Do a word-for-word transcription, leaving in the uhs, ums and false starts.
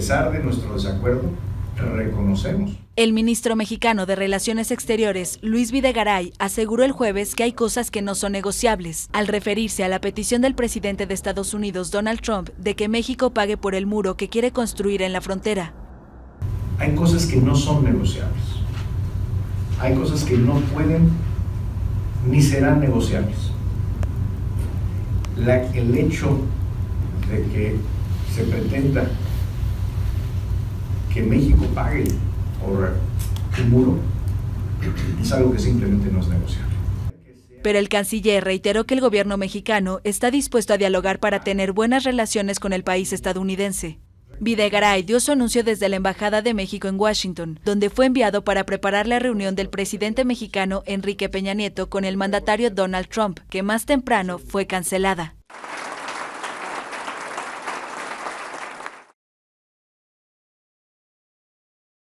pesar de nuestro desacuerdo, reconocemos. El ministro mexicano de Relaciones Exteriores, Luis Videgaray, aseguró el jueves que hay cosas que no son negociables, al referirse a la petición del presidente de Estados Unidos, Donald Trump, de que México pague por el muro que quiere construir en la frontera. Hay cosas que no son negociables. Hay cosas que no pueden ni serán negociables. La, el hecho de que se pretenda que México pague por un muro es algo que simplemente no es negociable. Pero el canciller reiteró que el gobierno mexicano está dispuesto a dialogar para tener buenas relaciones con el país estadounidense. Videgaray dio su anuncio desde la Embajada de México en Washington, donde fue enviado para preparar la reunión del presidente mexicano Enrique Peña Nieto con el mandatario Donald Trump, que más temprano fue cancelada.